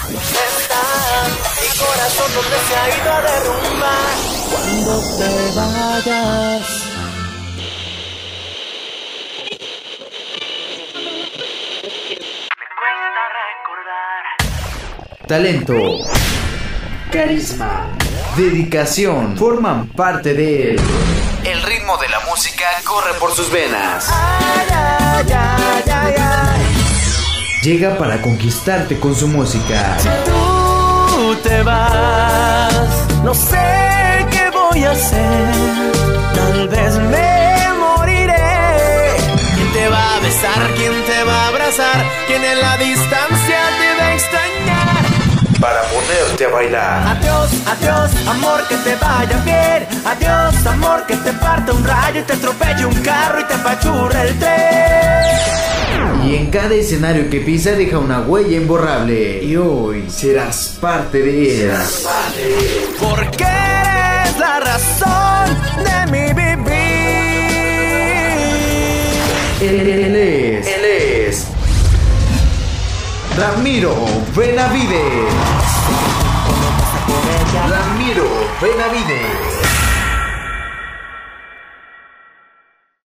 Está mi corazón donde se ha ido a derrumbar. Cuando te vayas, me cuesta recordar. Talento, carisma, dedicación forman parte de él. El ritmo de la música corre por sus venas. Ay, ay, ay, ay, ay. Llega para conquistarte con su música. Si tú te vas, no sé qué voy a hacer. Tal vez me moriré. ¿Quién te va a besar? ¿Quién te va a abrazar? ¿Quién en la distancia te va a extrañar? Para ponerte a bailar. Adiós, adiós, amor, que te vaya bien. Adiós, amor, que te parta un rayo y te atropelle un carro y te apachurre el tren. Y en cada escenario que pisa deja una huella imborrable. Y hoy serás parte de él. Porque eres la razón de mi vivir. Él es Ramiro Benavides. Ramiro Benavides.